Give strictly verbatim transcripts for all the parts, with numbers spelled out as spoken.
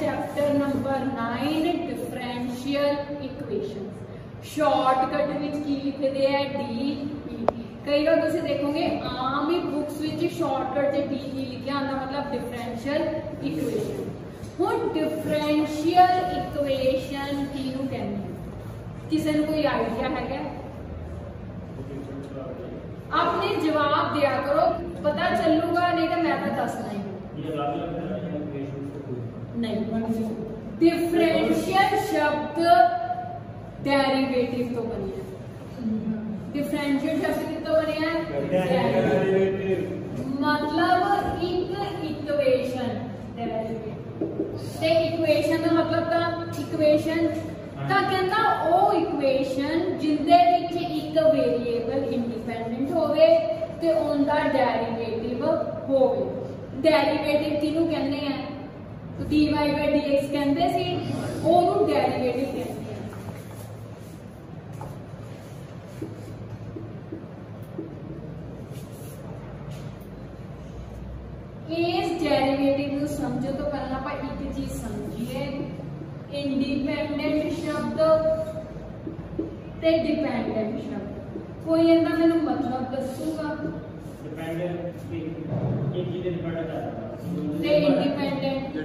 Chapter number nine differential equation. Shortcut विच की लिखते हैं डी ई। कई बार तुम देखोगे आम ही बुक्स विच शॉर्टकट से डी ई लिखा आता, मतलब डिफरेंशियल इक्वेशन। हुण डिफरेंशियल इक्वेशन किहनूं कहंदे हैं, किसी को कोई आइडिया है? अपने जवाब दिया करो, पता चलूगा, नहीं तो मैं तो दसना ही नहीं। डिफरेंशियल शब्द डेरिवेटिव तो बने हैं। डिफरेंशियल शब्द कितो बने हैं? मतलब एक इक्वेशन डेरिवेटिव। इक्वेशन का मतलब का इक्वेशन ਤਾਂ ਕਹਿੰਦਾ ਉਹ ਇਕੁਏਸ਼ਨ ਜਿੰਦੇ ਵਿੱਚ ਇੱਕ ਵੇਰੀਏਬਲ ਇੰਡੀਪੈਂਡੈਂਟ ਹੋਵੇ ਤੇ ਉਹਦਾ ਡੈਰੀਵੇਟਿਵ ਹੋਵੇ। ਡੈਰੀਵੇਟਿਵ ਕਿਹਨੂੰ ਕਹਿੰਦੇ ਆ? dy by dx ਕਹਿੰਦੇ ਸੀ, ਉਹਨੂੰ ਡੈਰੀਵੇਟਿਵ ਕਹਿੰਦੇ ਆ। ਇਸ ਡੈਰੀਵੇਟਿਵ ਨੂੰ ਸਮਝੋ ਤੋਂ ਪਹਿਲਾਂ ਆਪਾਂ ਇੱਕ ਚੀਜ਼ ਸਮਝੀਏ, इंडिपेंडेंट शब्द ते डिपेंडेंट शब्द। कोई इनका मैंने मतलब दसूगा? डिपेंडेंट एक ही डिपेंडेंट ते इंडिपेंडेंट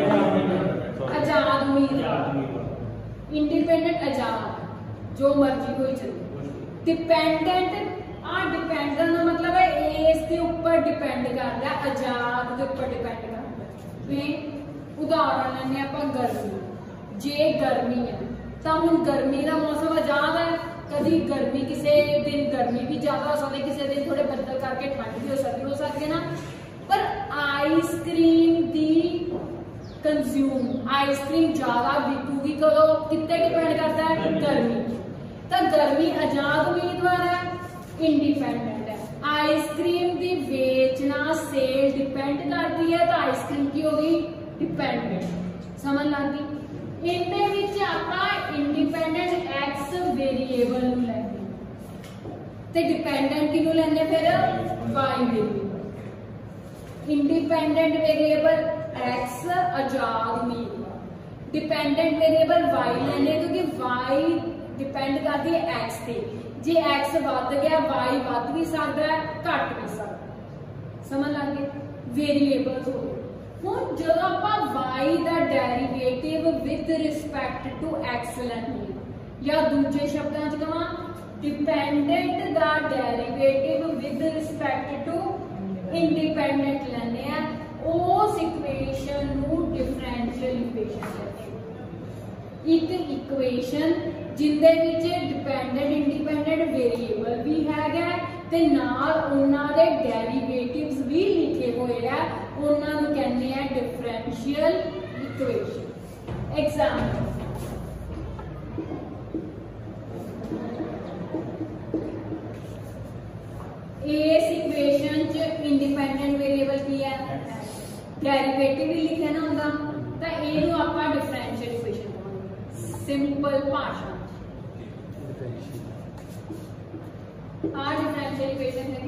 आजाद उम्मीदवार। इंडिपेंडेंट आजाद जो मर्जी कोई चले। डिपेंडेंट आ डिपेंडेंट का मतलब है इस के ऊपर डिपेंड करता है, आजाद के ऊपर डिपेंड करता है। उदाहरण लेने आप गर्मी, जे गर्मी है तो हम गर्मी का मौसम आजाद है। कभी गर्मी किसी दिन गर्मी भी ज्यादा हो सकती है, किसी दिन थोड़े बदल करके ठंड भी हो सकती हो सकती है ना। पर आइसक्रीम दी कंज्यूम आइसक्रीम ज्यादा बिकूगी कदों, कितने डिपेंड करता है? गर्मी। तो गर्मी आजाद उम्मीदवार है, इंडिपेंडेंट है। आइसक्रीम दी बेचना सेल डिपेंड करती है, तो आइसक्रीम की होगी डिपेंडेंट। समझ लगी? इनमें विच आपां इंडिपेंडेंट एक्स वेरिएबल नूं लैंदे ते डिपेंडेंट किहनूं लैंदे फिर Y variable. Independent variable X आजाद उम्मीदवार, डिपेंडेंट वेरिएबल वाई लैंदे क्योंकि वाई डिपेंड करती है एक्स ते। जे एक्स वध गया वाई वध भी सकदा है, घट भी सकदा। समझ लग गई? वेरिएबल्स हो गए। ਹੁਣ ਜਦੋਂ ਆਪਾਂ y ਦਾ derivative with respect to x ਲੈਂਦੇ ਜਾਂ ਦੂਜੇ ਸ਼ਬਦਾਂ ਚ ਕਹਾਂ ਡਿਪੈਂਡੈਂਟ ਦਾ derivative with respect to independent ਲੈਂਦੇ ਆ, ਉਸ ਇਕੁਏਸ਼ਨ ਨੂੰ ਡਿਫਰੈਂਸ਼ੀਅਲ ਇਕੁਏਸ਼ਨ ਕਹਿੰਦੇ ਆ। ਇੱਕ ਇਕੁਏਸ਼ਨ ਜਿੰਦੇ ਵਿੱਚ ਡਿਪੈਂਡੈਂਟ ਇੰਡੀਪੈਂਡੈਂਟ ਵੇਰੀਏਬਲ ਵੀ ਹੈਗਾ ਤੇ ਨਾਲ ਉਹਨਾਂ ਦੇ ਡੈਰੀਵੇਟਿਵਸ ਵੀ ਲਿਖੇ ਹੋਏ ਆ, ਉਹਨਾਂ ਨੂੰ ਕਹਿੰਦੇ ਆ ਡਿਫਰੈਂਸ਼ੀਅਲ ਇਕੁਏਸ਼ਨ। ਐਗਜ਼ਾਮਪਲ ਇਸ ਇਕੁਏਸ਼ਨ ਚ ਇੰਡੀਪੈਂਡੈਂਟ ਵੇਰੀਏਬਲ ਕੀ ਹੈ? ਡੈਰੀਵੇਟਿਵ ਵੀ ਲਿਖਿਆ ਨਾ ਹੁੰਦਾ, ਤਾਂ ਇਹਨੂੰ ਆਪਾਂ ਡਿਫਰੈਂਸ਼ੀਅਲ ਇਕੁਏਸ਼ਨ ਕਹਾਂਗੇ ਸਿੰਪਲ ਭਾਸ਼ਾ। आ डिफरेंशियल इक्वेशन है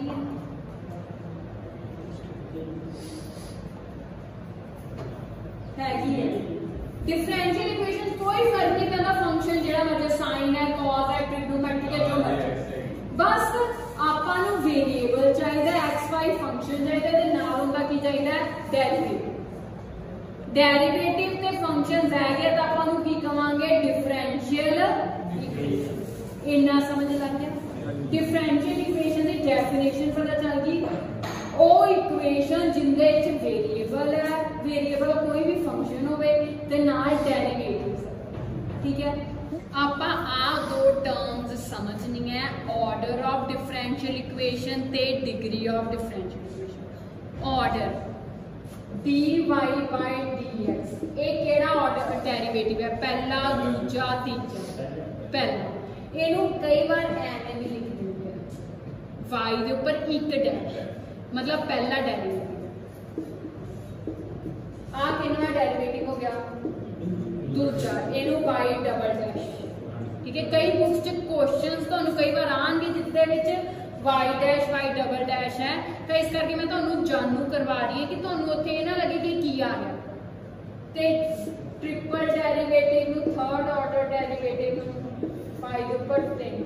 हैगी है। डिफरेंशियल इक्वेशन कोई फर्क नहीं करता, फंक्शन जेड़ा मर्जी साइन है, कॉस है, ट्रिग्नोमेट्रिक है, जो मर्जी, बस आपां नूं वेरिएबल चाहिए, एक्स वाई फंक्शन चाहिए ते नाल उनदा की चाहिए डेरिवेटिव। डेरिवेटिव ते फंक्शंस है गए तो आपां नूं की कहांगे? Differential equation. इन्ना समझ लग गया? डिफरेंशियल इक्वेशन की डेफिनेशन पता चल गई। वो इक्वेशन जिंदे विच वेरिएबल है, वेरिएबल कोई भी फंक्शन होवे ते नाल डेरिवेटिव। ठीक है, आपां आ दो टर्म्स समझनी है, ऑर्डर ऑफ डिफरेंशियल इक्वेशन ते degree of differential equation. Order D Y by D X, ये केड़ा ऑर्डर डेरिवेटिव है? पहला, दूजा, तीजा। पहला इनू कई बार एवं भी लिख देंगे वाई के उपर एक डैश, मतलब पहला डेरिवेटिव। आ कितना डेरिवेटिव हो गया? दूजा। इनू वाई डबल डैश। ठीक है, कई बुक्स च क्वेश्चंस तो कई बार आएंगे जिसके विच Y dash Y double dash है, तो इस करके मैं तो जानू करवा रही है कि तुहानू उत्थे ना लगे कि की आ गया। ते ट्रिपल डेरिवेटिव ਨੂੰ थर्ड ऑर्डर डेरिवेटिव ਨੂੰ पाई ਦੇ ਉੱਪਰ तीन।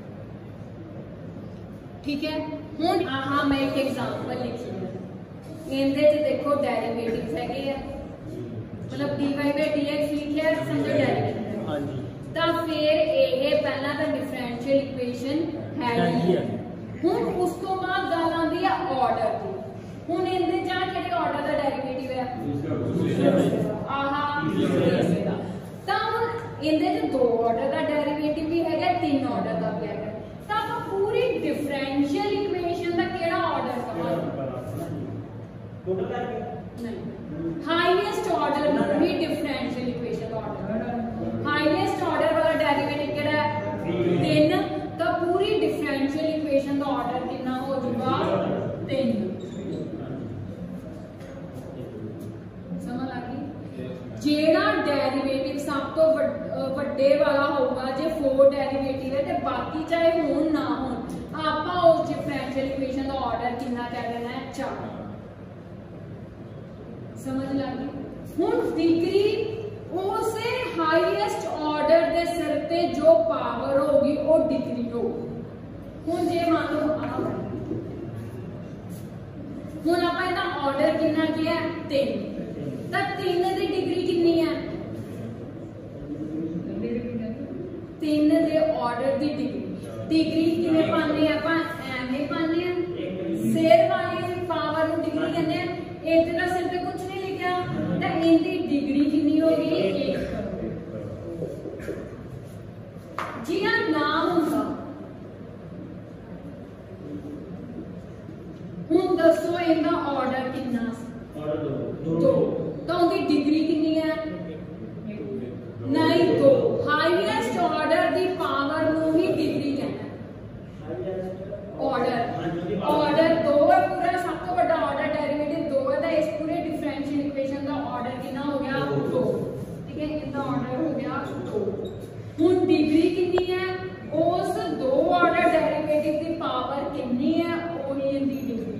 ठीक है, ਹੁਣ ਆਹ मैं एक एग्जांपल लिखी है, ਇਹਦੇ ਚ देखो डेरिवेटिव्स ਹੈਗੇ ਆ, मतलब dy by dx लिखिਆ समझो डेरिवेटिव है। हां जी, ਤਾਂ ਫਿਰ ਇਹ ਪਹਿਲਾਂ ਤਾਂ ਡਿਫਰੈਂਸ਼ੀਅਲ ਇਕੁਏਸ਼ਨ ਹੈਗੀ ਹੈ। ਹੁਣ ਉਸ ਤੋਂ ਬਾਅਦ ਗੱਲ ਆਉਂਦੀ ਆ ਆਰਡਰ ਦੀ। ਹੁਣ ਇਹਦੇ ਜਾਂ ਕਿਹੜੇ ਆਰਡਰ ਦਾ ਡੈਰੀਵੇਟਿਵ ਹੈ ਆਹਾ ਤੀਸਰਾ। ਤਾਂ ਹੁਣ ਇਹਦੇ ਚ ਦੋ ਆਰਡਰ ਦਾ ਡੈਰੀਵੇਟਿਵ ਵੀ ਹੈਗਾ, ਤਿੰਨ ਆਰਡਰ ਦਾ ਵੀ ਹੈਗਾ। ਤਾਂ ਆਪਾਂ ਪੂਰੀ ਡਿਫਰੈਂਸ਼ੀਅਲ ਇਕੁਏਸ਼ਨ ਦਾ ਕਿਹੜਾ ਆਰਡਰ ਕਹਾਂਗੇ? ਟੋਟਲ ਕਰਕੇ ਨਹੀਂ, ਹਾਈਐਸਟ ਆਰਡਰ ਨੂੰ ਵੀ ਡਿਫਰੈਂਸ਼ੀਅਲ ਇਕੁਏਸ਼ਨ ਦਾ ਆਰਡਰ। ਹਾਈਐਸਟ ਆਰਡਰ वाला डेरिवेटिव केड़ा है तीन, तो पूरी डिफरेंशियल इक्वेशन का ऑर्डर कितना हो जाएगा तीन। समझ आ गई? जेड़ा डेरिवेटिव सब तो वड्डे वाला होगा, जे फोर डेरिवेटिव है ते बाकी चाहे होन ना होन आपा उस डिफरेंशियल इक्वेशन का ऑर्डर कितना कर देना है चार। समझ लगी? हुन डिग्री उस हाईएस्ट ऑर्डर के सिर पे जो पावर होगी वो डिग्री होगी। हुन जे मान लो आ हुन आपा इहदा ऑर्डर कितना किया तीन, तो तीन दी डिग्री कितनी है? तीन दे ऑर्डर दी डिग्री डिग्री किने पाने आपा एवें पाने हैं, सिर वाली पावर नु डिग्री कहंदे हैं। इधर सिर पे कुछ नहीं लिखा, तो इनकी डिग्री कितनी होगी एक। जी हाँ, नाम होगा हुन दसो इनका ऑर्डर कितना? दो, तो उनकी डिग्री कितनी है? नहीं दो। हाईएस्ट ऑर्डर की पावर नु ही डिग्री कहना है। ऑर्डर ऑर्डर दो है, पूरा सब तो बड़ा ऑर्डर डेरिवेटिव दो है, तो इस पूरे डिफरेंशियल इक्वेशन का ऑर्डर कितना हो गया? दो। ठीक है, इनका ऑर्डर हो गया दो। हुन डिग्री कितनी है? उस दो ऑर्डर डेरिवेटिव की पावर कितनी है वही इनकी डिग्री।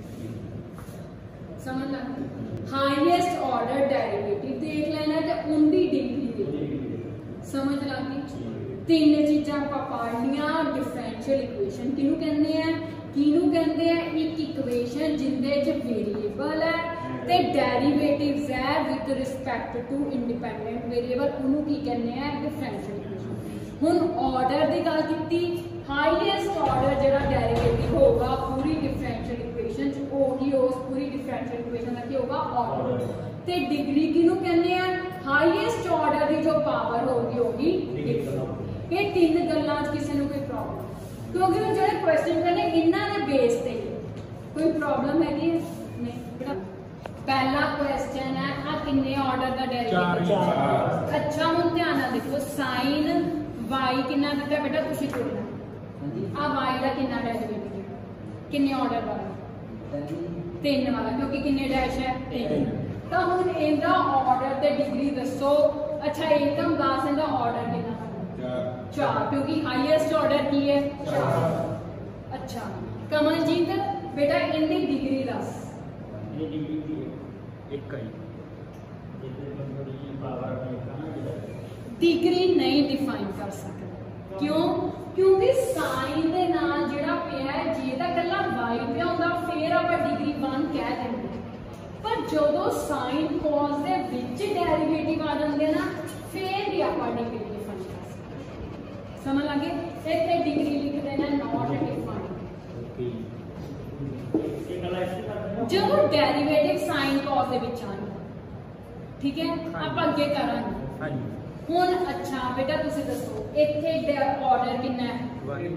समझ लग? हाईएस्ट ऑर्डर डेरिवेटिव देख लेना ते उनकी डिग्री देख। समझ लगी? तीन चीज़ां आपां पढ़ लियां। डिफरेंशियल इक्वेशन किनू कहंदे हैं? किनू कहंदे हैं? एक इक्वेशन जिंदे च वेरिएबल है ते डेरिवेटिव्स है with respect to independent variable, उन्होंने की कहने हैं डिफरेंशियल इक्वेशन। हुन ऑर्डर की गल कीती, हाईएस्ट ऑर्डर जिहड़ा डेरिवेटिव होगा पूरी डिफरेंशियल इक्वेशन च वही उस पूरी डिफरेंशियल इक्वेशन का की होगा ऑर्डर। ते डिग्री किनू कहने हैं? हाईएस्ट ऑर्डर की जो पावर होगी होगी डिग्री। ये तीन गल्लां च किसी नूं कोई प्रॉब्लम? क्योंकि वो जो क्वेश्चन करने इन्हां दे बेस ते कोई प्रॉब्लम हैगी नहीं। पहला क्वेश्चन है आ किन्ने ऑर्डर का डेरिवेटिव? अच्छा हुन ध्यान नाल देखो, साइन y कितना दिता बेटा तुसीं चुनना। आ y का कितना डेरिवेटिव है? किन्ने ऑर्डर वाला? तीन वाला, क्योंकि किन्ने डैश है तीन। तो हुन इनका ऑर्डर ते डिग्री दसो। अच्छा एकदम दस इनका ऑर्डर कितना? चार, क्योंकि हाईएस्ट ऑर्डर की है चार। अच्छा कमलजीत बेटा इनकी डिग्री दस। डिग्री नहीं डिफाइन कर सकते। क्यों? क्योंकि साइन दे नाल जिहड़ा पिया है जे दा कल्ला y पिया हुंदा फिर आपां डिग्री वन कह देंगे, पर जदों साइन कॉस दे विच डेरिवेटिव आ जांदे ना फिर भी आपां डिग्री डिफाइन कर सकते। समझ लगे? इत्थे डिग्री लिख देना नॉट डिफाइंड। जदों डेरिवेटिव साइन कॉस दे विच आने, ठीक है, आप अगे करांगे हुन। अच्छा बेटा तुसीं दसो इत्थे ऑर्डर कितना है?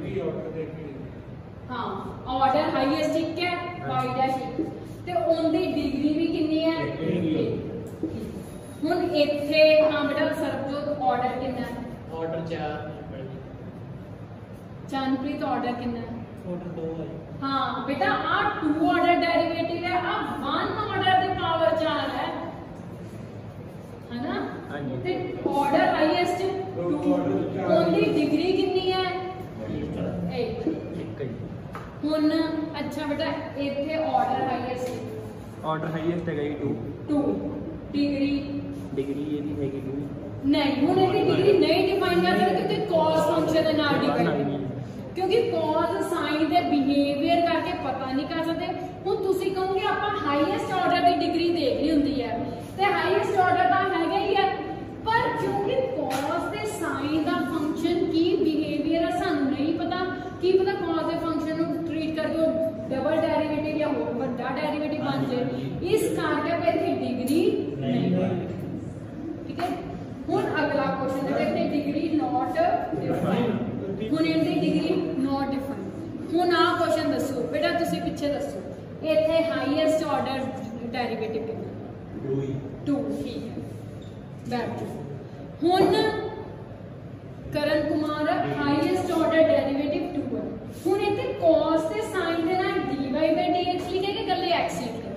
हाँ, ऑर्डर हाईएस्ट एक है, y डैश एक, ते उनकी डिग्री भी कितनी है? हुन इत्थे हाँ बेटा सरबजोत ऑर्डर कितना है? ऑर्डर चार। चरणप्रीत ऑर्डर कितना है? ऑर्डर दो है। हाँ बेटा आ टू ऑर्डर डेरिवेटिव है, आ वन ऑर्डर दी पावर चार है, है ना? ते ऑर्डर हाईएस्ट टू, उनकी डिग्री कितनी है? एक। हुन अच्छा बेटा इत्थे ऑर्डर हाईएस्ट, ऑर्डर हाईएस्ट है गई टू, टू डिग्री डिग्री ਇਹਦੀ ਹੈਗੀ ਟੂ नहीं हुण ਇਹਦੀ डिग्री नहीं डिफाइन कर सकते क्योंकि cos फंक्शन ਦੇ ਨਾਲ डिफाइन क्योंकि cos sin ਦੇ ਬਿਹੇਵੀਅਰ ਕਰਕੇ ਪਤਾ ਨਹੀਂ ਕਰ ਸਕਦੇ। ਹੁਣ ਤੁਸੀਂ ਕਹੋਗੇ ਆਪਾਂ ਹਾਈਐਸਟ ਆਰਡਰ ਦੀ ਡਿਗਰੀ ਦੇਖਣੀ ਹੁੰਦੀ ਹੈ ਤੇ ਹਾਈਐਸਟ ਆਰਡਰ ਦਾ ਹੈਗਾ ਹੀ ਹੈ, ਪਰ ਕਿਉਂਕਿ cos ਤੇ sin ਦਾ ਫੰਕਸ਼ਨ ਕੀ ਬਿਹੇਵੀਅਰ ਹੈ ਸਾਨੂੰ ਨਹੀਂ ਪਤਾ, ਕੀ ਪਤਾ cos ਦੇ ਫੰਕਸ਼ਨ ਨੂੰ ਟ੍ਰੀਟ ਕਰਕੇ ਉਹ ਡਬਲ ਡੈਰੀਵੇਟਿਵ ਜਾਂ ਹੋਰ ਵੱਡਾ ਡੈਰੀਵੇਟਿਵ ਬਣ ਜਾਏ, ਇਸ ਕਰਕੇ ਆਪਾਂ ਇੱਥੇ ਡਿਗਰੀ ਨਹੀਂ ਬਣਾਈ। ਠੀਕ ਹੈ, ਹੁਣ ਅਗਲਾ ਕੁਐਸਚਨ ਦੇਖਦੇ ਡਿਗਰੀ ਨਾਟ ਡਿਫਾਈਨ। ਹੁਣ ਇਹਦੀ ਡਿਗਰੀ ਨਾਟ ਡਿਫਾਈਨ। ਹੁਣ ਆਹ ਕੁਐਸਚਨ ਦੱਸੋ ਬੇਟਾ, ਤੁਸੀਂ ਪਿੱਛੇ ਦੱਸੋ ਇੱਥੇ ਹਾਈਐਸਟ ਆਰਡਰ ਡੈਰੀਵੇਟਿਵ ਕਿੰਨਾ? टू। ठीक है, बैठ ਹੁਣ ਕਰਨ Kumar highest order derivative two है। ਹੁਣ ਇੱਥੇ cos ਤੇ sin ਦੇ ਨਾਲ dy by dx ਲਿਖੇ ਕਿ ਇਕੱਲੇ x ਲਿਖੇ?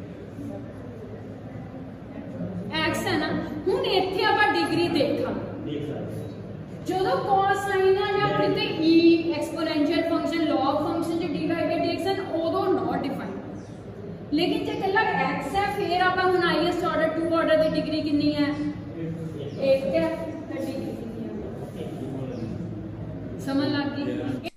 x ਹੈ ਨਾ। ਹੁਣ ਇੱਥੇ ਆਪਾਂ ਡਿਗਰੀ ਦੇਖਾਂ, ਜਦੋਂ cos sin ਆ ਜਾਂ ਫਿਰ ਤੇ e exponential function log function ਚ dy by dx ਹਨ ਉਦੋਂ ਨਾਟ ਡਿਫਾਈਨ। लेकिन जो कल x है फिर आप हम हाईएस्ट ऑर्डर टू ऑर्डर की डिग्री कितनी है? एक है। डिग्री समझ लग गई।